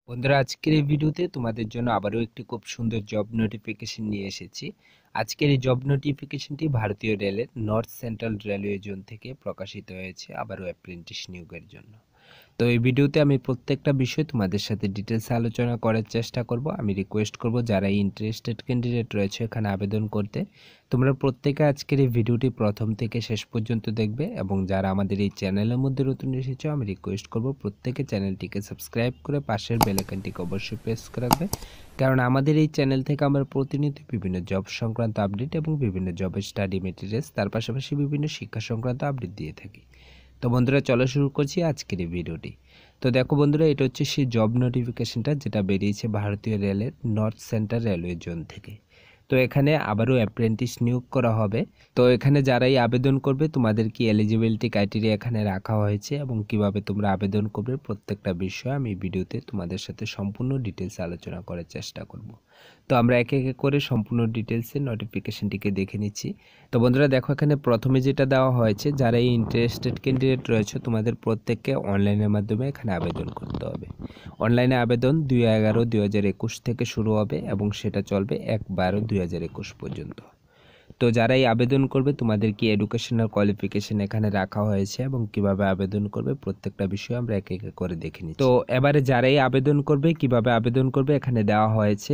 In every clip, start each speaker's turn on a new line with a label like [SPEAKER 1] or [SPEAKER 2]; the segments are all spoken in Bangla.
[SPEAKER 1] বন্ধুরা, আজকের এই ভিডিওতে তোমাদের জন্য আবারও একটি খুব সুন্দর জব নোটিফিকেশন নিয়ে এসেছি। আজকের এই জব নোটিফিকেশনটি ভারতীয় রেলের নর্থ সেন্ট্রাল রেলওয়ে জোন থেকে প্রকাশিত হয়েছে, আবারও অ্যাপ্রেন্টিস নিয়োগের জন্য। তো এই ভিডিওতে আমি প্রত্যেকটা বিষয় তোমাদের সাথে ডিটেলসে আলোচনা করার চেষ্টা করব। আমি রিকোয়েস্ট করব যারা ইন্টারেস্টেড ক্যান্ডিডেট রয়েছে এখানে আবেদন করতে, তোমরা প্রত্যেকে আজকের এই ভিডিওটি প্রথম থেকে শেষ পর্যন্ত দেখবে। এবং যারা আমাদের এই চ্যানেলের মধ্যে নতুন এসেছো, আমি রিকোয়েস্ট করব প্রত্যেকে চ্যানেলটিকে সাবস্ক্রাইব করে পাশের বেল আইকনটিকে অবশ্যই প্রেস করে রাখবে, কারণ আমাদের এই চ্যানেল থেকে আমরা প্রতিনিয়ত বিভিন্ন জব সংক্রান্ত আপডেট এবং বিভিন্ন জবের স্টাডি মেটেরিয়ালস, তার পাশাপাশি বিভিন্ন শিক্ষা সংক্রান্ত আপডেট দিয়ে থাকি। তো বন্ধুরা, চলো শুরু করছি আজকের এই ভিডিওটি। তো দেখো বন্ধুরা, এটা হচ্ছে সেই জব নোটিফিকেশনটা যেটা বেরিয়েছে ভারতীয় রেলের নর্থ সেন্ট্রাল রেলওয়ে জোন থেকে। তো এখানে আবারও অ্যাপ্রেন্টিস নিয়োগ করা হবে। তো এখানে যারাই আবেদন করবে তোমাদের কি এলিজিবিলিটি ক্রাইটেরিয়া এখানে রাখা হয়েছে এবং কিভাবে তোমরা আবেদন করবে প্রত্যেকটা বিষয় আমি ভিডিওতে তোমাদের সাথে সম্পূর্ণ ডিটেলসে আলোচনা করার চেষ্টা করব। তো আমরা একে একে করে সম্পূর্ণ ডিটেলসে নোটিফিকেশনটিকে দেখে নিচ্ছি। তো বন্ধুরা দেখো, এখানে প্রথমে যেটা দেওয়া হয়েছে, যারা এই ইন্টারেস্টেড ক্যান্ডিডেট রয়েছে তোমাদের প্রত্যেককে অনলাইনের মাধ্যমে এখানে আবেদন করতে হবে। অনলাইনে আবেদন 2/11/2021 থেকে শুরু হবে এবং সেটা চলবে 1/12/2021 পর্যন্ত। তো যারাই আবেদন করবে তোমাদের কি এডুকেশনাল কোয়ালিফিকেশন এখানে রাখা হয়েছে এবং কিভাবে আবেদন করবে প্রত্যেকটা বিষয় আমরা একে একে করে দেখে নিচ্ছি। তো এবারে যারাই আবেদন করবে কিভাবে আবেদন করবে এখানে দেওয়া হয়েছে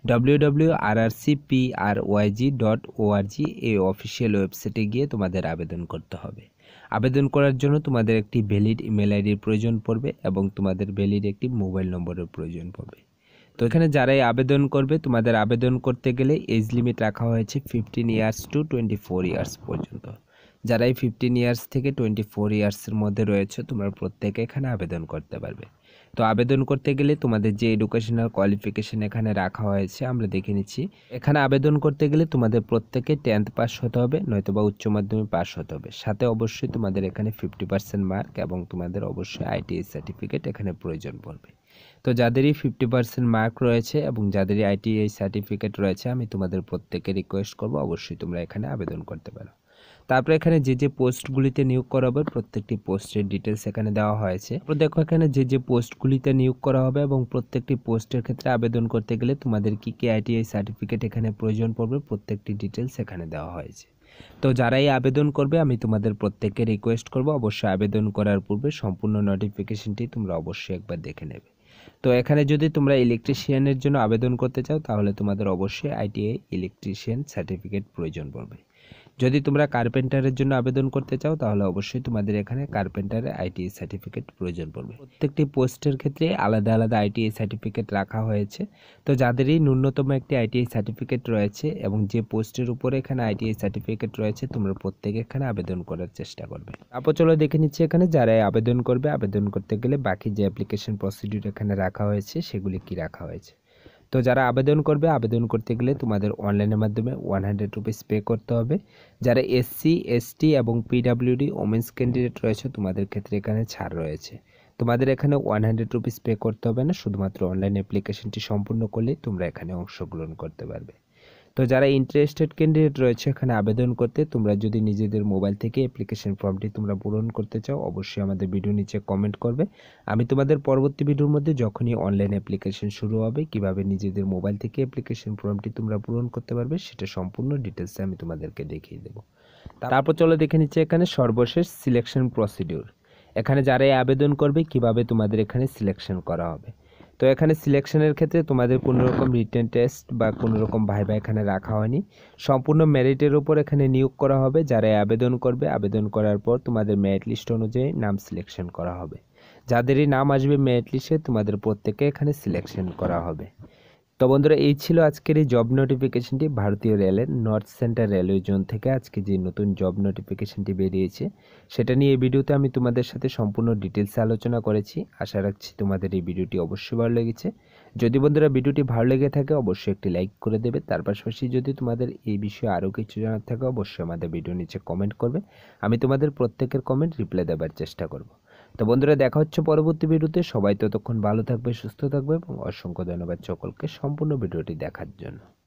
[SPEAKER 1] www.rrcpryg.org এই অফিসিয়াল ওয়েবসাইটে গিয়ে তোমাদের আবেদন করতে হবে। আবেদন করার জন্য তোমাদের একটি ভ্যালিড ইমেল আইডির প্রয়োজন পড়বে এবং তোমাদের ভ্যালিড একটি মোবাইল নম্বরের প্রয়োজন পড়বে। তো এখানে যারাই আবেদন করবে তোমাদের আবেদন করতে গেলে এজ লিমিট রাখা হয়েছে 15 ইয়ার্স টু 24 ইয়ার্স পর্যন্ত। যারাই 15 ইয়ার্স থেকে 24 ইয়ার্সের মধ্যে রয়েছে তোমরা প্রত্যেকে এখানে আবেদন করতে পারবে। তো আবেদন করতে গেলে তোমাদের যে এডুকেশনাল কোয়ালিফিকেশন এখানে রাখা হয়েছে আমরা দেখে নিচ্ছি। এখানে আবেদন করতে গেলে তোমাদের প্রত্যেকে 10th পাস হতে হবে, নয়তোবা উচ্চ মাধ্যমিক পাস হতে হবে। সাথে অবশ্যই তোমাদের এখানে 50% মার্ক এবং তোমাদের অবশ্যই আইটিআই সার্টিফিকেট এখানে প্রয়োজন পড়বে। তো যাদেরই 50% মার্ক রয়েছে এবং যাদেরই আইটিআই সার্টিফিকেট রয়েছে আমি তোমাদের প্রত্যেকে রিকোয়েস্ট করব অবশ্যই তোমরা এখানে আবেদন করতে পারো। তারপর এখানে যে যে পোস্টগুলিতে নিয়োগ করা হবে প্রত্যেকটি পোস্টের ডিটেলস এখানে দেওয়া হয়েছে। তারপর দেখো এখানে যে যে পোস্টগুলিতে নিয়োগ করা হবে এবং প্রত্যেকটি পোস্টের ক্ষেত্রে আবেদন করতে গেলে তোমাদের কি কি আইটিআই সার্টিফিকেট এখানে প্রয়োজন পড়বে প্রত্যেকটি ডিটেলস এখানে দেওয়া হয়েছে। তো যারাই আবেদন করবে আমি তোমাদের প্রত্যেককে রিকোয়েস্ট করব অবশ্যই আবেদন করার পূর্বে সম্পূর্ণ নোটিফিকেশনটি তোমরা অবশ্যই একবার দেখে নেবে। তো এখানে যদি তোমরা ইলেকট্রিশিয়ানের জন্য আবেদন করতে চাও তাহলে তোমাদের অবশ্যই আইটিআই ইলেকট্রিশিয়ান সার্টিফিকেট প্রয়োজন পড়বে। যদি তোমরা কার্পেন্টারের জন্য আবেদন করতে চাও তাহলে অবশ্যই তোমাদের এখানে কার্পেন্টারের আইটিআই সার্টিফিকেট প্রয়োজন পড়বে। প্রত্যেকটি পোস্টের ক্ষেত্রে আলাদা আলাদা আইটিআই সার্টিফিকেট রাখা হয়েছে। তো যাদেরই ন্যূনতম একটি আইটিআই সার্টিফিকেট রয়েছে এবং যে পোস্টের উপরে এখানে আইটিআই সার্টিফিকেট রয়েছে তোমরা প্রত্যেকে এখানে আবেদন করার চেষ্টা করবে। তারপর চলো দেখে নিচ্ছি এখানে যারা আবেদন করবে আবেদন করতে গেলে বাকি যে অ্যাপ্লিকেশন প্রসিডিউর এখানে রাখা হয়েছে সেগুলি কি রাখা হয়েছে। তো যারা আবেদন করবে আবেদন করতে গেলে তোমাদের অনলাইনের মাধ্যমে 100 রুপিস পে করতে হবে। যারা এসসি এসটি এবং পিডাব্লিউডি ওমেন্স ক্যান্ডিডেট রয়েছে তোমাদের ক্ষেত্রে এখানে ছাড় রয়েছে। তোমাদের এখানে 100 রুপিস পে করতে হবে না, শুধুমাত্র অনলাইন অ্যাপ্লিকেশনটি সম্পূর্ণ করলেই তোমরা এখানে অংশগ্রহণ করতে পারবে। তো যারা ইন্টারেস্টেড ক্যান্ডিডেট রয়েছে এখানে আবেদন করতে তোমরা যদি নিজেদের মোবাইল থেকে অ্যাপ্লিকেশন ফর্মটি তোমরা পূরণ করতে চাও অবশ্যই আমাদের ভিডিও নিচে কমেন্ট করবে। আমি তোমাদের পরবর্তী ভিডিওর মধ্যে যখনই অনলাইন অ্যাপ্লিকেশন শুরু হবে কিভাবে নিজেদের মোবাইল থেকে অ্যাপ্লিকেশন ফর্মটি তোমরা পূরণ করতে পারবে সেটা সম্পূর্ণ ডিটেলসে আমি তোমাদেরকে দেখিয়ে দেবো। তারপর চলো দেখে নিচ্ছে এখানে সর্বশেষ সিলেকশন প্রসিডিউর। এখানে যারাই আবেদন করবে কিভাবে তোমাদের এখানে সিলেকশন করা হবে। তো এখানে সিলেকশনের ক্ষেত্রে তোমাদের কোনো রকম রিটেন টেস্ট বা কোনো রকম ভাইভা এখানে রাখা হয়নি, সম্পূর্ণ মেরিটের উপর এখানে নিয়োগ করা হবে। যারাই আবেদন করবে আবেদন করার পর তোমাদের মেরিট লিস্ট অনুযায়ী নাম সিলেকশন করা হবে। যাদেরই নাম আসবে মেরিট লিস্টে তোমাদের প্রত্যেকে এখানে সিলেকশন করা হবে। তো বন্ধুরা, এই ছিল আজকের এই জব নোটিফিকেশনটি ভারতীয় রেলের নর্থ সেন্ট্রাল রেলওয়ে জোন থেকে আজকে যে নতুন জব নোটিফিকেশনটি বেরিয়েছে সেটা নিয়ে এই ভিডিওতে আমি তোমাদের সাথে সম্পূর্ণ ডিটেলসে আলোচনা করেছি। আশা রাখছি তোমাদের এই ভিডিওটি অবশ্যই ভালো লেগেছে। যদি বন্ধুরা ভিডিওটি ভালো লেগে থাকে অবশ্যই একটি লাইক করে দেবে। তার পাশাপাশি যদি তোমাদের এই বিষয়ে আরও কিছু জানার থাকে অবশ্যই আমাদের ভিডিও নিচে কমেন্ট করবে। আমি তোমাদের প্রত্যেকের কমেন্ট রিপ্লাই দেওয়ার চেষ্টা করব। তো বন্ধুরা, দেখা হচ্ছে পরবর্তী ভিডিওতে। সবাই ততক্ষণ ভালো থাকবে, সুস্থ থাকবে এবং অসংখ্য ধন্যবাদ সকলকে সম্পূর্ণ ভিডিওটি দেখার জন্য।